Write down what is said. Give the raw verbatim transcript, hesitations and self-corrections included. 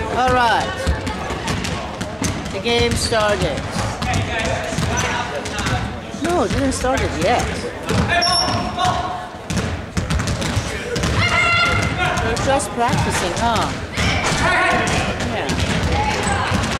All right. The game started. No, it didn't start it yet. They're just practicing, huh?